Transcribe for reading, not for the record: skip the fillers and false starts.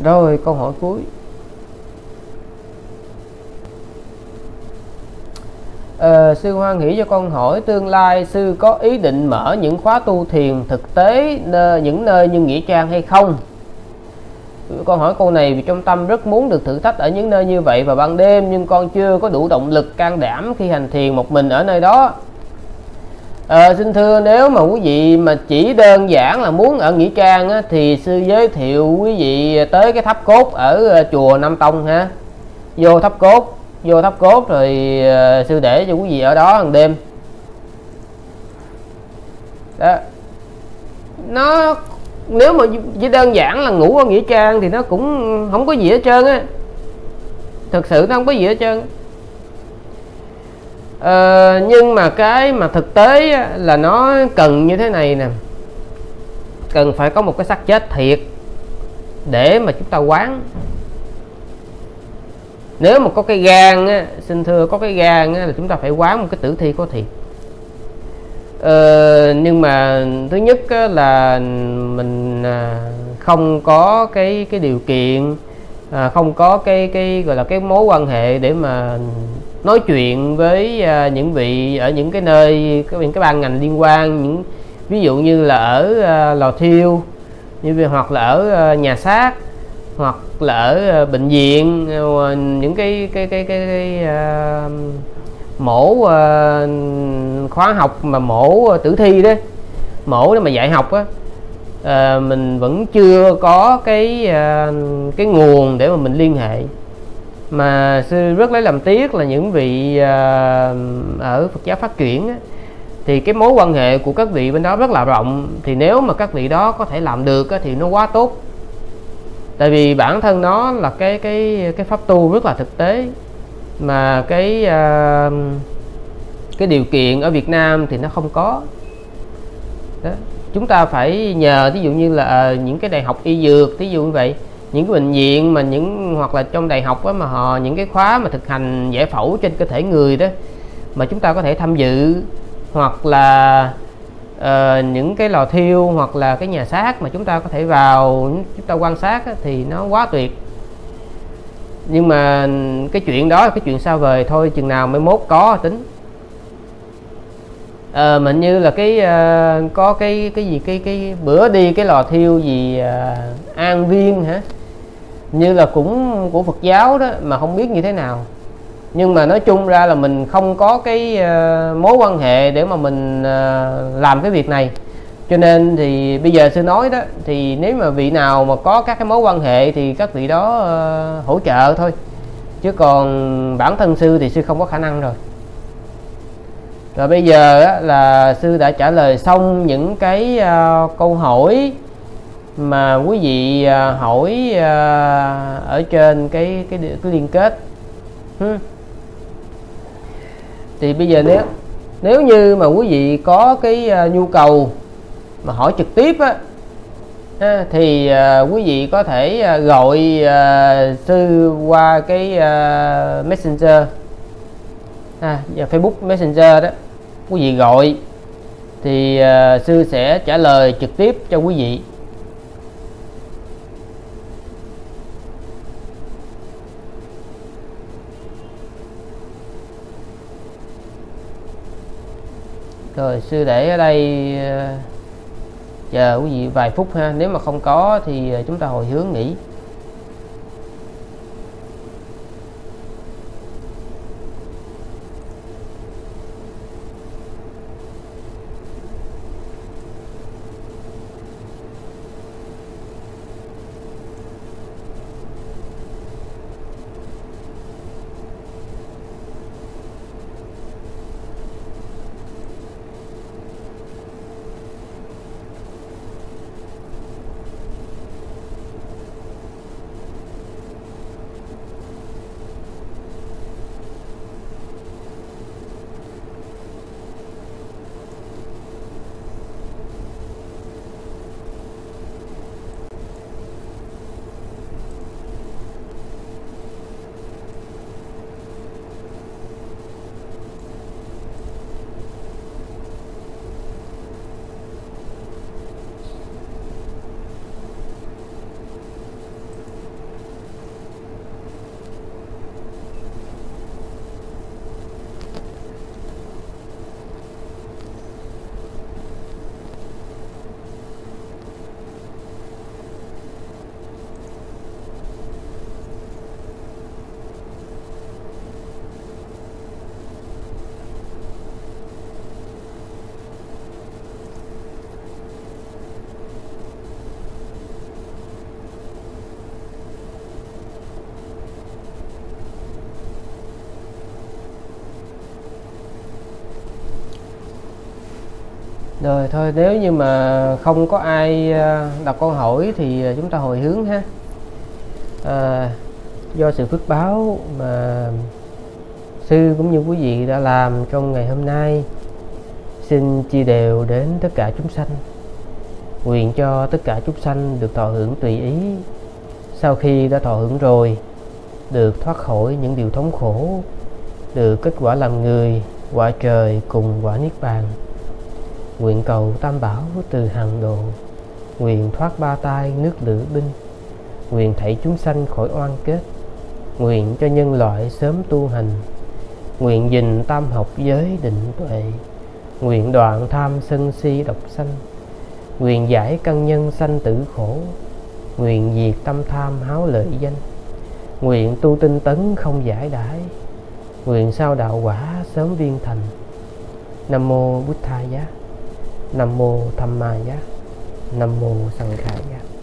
Rồi câu hỏi cuối. Sư hoan hỷ cho con hỏi, tương lai sư có ý định mở những khóa tu thiền thực tế những nơi như nghĩa trang hay không? Con hỏi câu này vì trong tâm rất muốn được thử thách ở những nơi như vậy vào ban đêm, nhưng con chưa có đủ động lực can đảm khi hành thiền một mình ở nơi đó. Xin thưa, nếu mà quý vị mà chỉ đơn giản là muốn ở nghĩa trang á, thì sư giới thiệu quý vị tới cái tháp cốt ở chùa Nam Tông ha. Vô tháp cốt rồi sư để cho quý vị ở đó hàng đêm đó. Nó nếu mà chỉ đơn giản là ngủ ở nghĩa trang thì nó cũng không có gì hết trơn á, thực sự nó không có gì hết trơn. Nhưng mà cái mà thực tế á, là nó cần như thế này nè, cần phải có một cái xác chết thiệt để mà chúng ta quán. Nếu mà có cái gan á, xin thưa, có cái gan á, là chúng ta phải quán một cái tử thi có thiệt. Nhưng mà thứ nhất á, là mình không có cái điều kiện, không có cái gọi là cái mối quan hệ để mà nói chuyện với những vị ở những cái nơi cái ban ngành liên quan, những ví dụ như là ở lò thiêu, hoặc là ở nhà xác, hoặc là ở bệnh viện, những cái mổ khóa học mà mổ tử thi đó, mổ để mà dạy học á. Mình vẫn chưa có cái nguồn để mà mình liên hệ. Mà sư rất lấy làm tiếc là những vị ở Phật giáo phát triển á, thì cái mối quan hệ của các vị bên đó rất là rộng. Thì nếu mà các vị đó có thể làm được á, thì nó quá tốt. Tại vì bản thân nó là cái pháp tu rất là thực tế, mà cái điều kiện ở Việt Nam thì nó không có đó. Chúng ta phải nhờ ví dụ như là những cái đại học y dược, ví dụ như vậy, những cái bệnh viện mà hoặc là trong đại học á, mà họ những cái khóa mà thực hành giải phẫu trên cơ thể người đó mà chúng ta có thể tham dự, hoặc là những cái lò thiêu, hoặc là cái nhà xác mà chúng ta có thể vào chúng ta quan sát á, thì nó quá tuyệt. Nhưng mà cái chuyện đó là cái chuyện xa vời thôi, chừng nào mới mốt có tính. Mình như là có cái gì cái bữa đi cái lò thiêu gì An Viên hả, như là cũng của Phật giáo đó, mà không biết như thế nào. Nhưng mà nói chung ra là mình không có cái mối quan hệ để mà mình làm cái việc này. Cho nên thì bây giờ sư nói đó, thì nếu mà vị nào mà có các cái mối quan hệ thì các vị đó hỗ trợ thôi, chứ còn bản thân sư thì sư không có khả năng rồi. Rồi bây giờ á, là sư đã trả lời xong những cái câu hỏi mà quý vị hỏi ở trên cái liên kết. Thì bây giờ nếu như mà quý vị có cái nhu cầu mà hỏi trực tiếp á, thì quý vị có thể gọi sư qua cái Messenger, Facebook Messenger đó. Quý vị gọi thì sư sẽ trả lời trực tiếp cho quý vị. Rồi sư để ở đây chờ quý vị vài phút ha. Nếu mà không có thì chúng ta hồi hướng nghỉ. Rồi thôi, nếu như mà không có ai đặt câu hỏi thì chúng ta hồi hướng ha. Do sự phước báo mà sư cũng như quý vị đã làm trong ngày hôm nay, xin chia đều đến tất cả chúng sanh. Nguyện cho tất cả chúng sanh được thọ hưởng tùy ý. Sau khi đã thọ hưởng rồi, được thoát khỏi những điều thống khổ, được kết quả làm người, quả trời cùng quả niết bàn. Nguyện cầu Tam Bảo từ hàng độ, nguyện thoát ba tai nước lửa binh, nguyện thảy chúng sanh khỏi oan kết, nguyện cho nhân loại sớm tu hành, nguyện gìn tam học giới định tuệ, nguyện đoạn tham sân si độc sanh, nguyện giải căn nhân sanh tử khổ, nguyện diệt tâm tham háo lợi danh, nguyện tu tinh tấn không giải đãi, nguyện sao đạo quả sớm viên thành. Nam mô Bụt Thaya, Nam mô Tham Ma Ya, Nam mô Sangha Ya.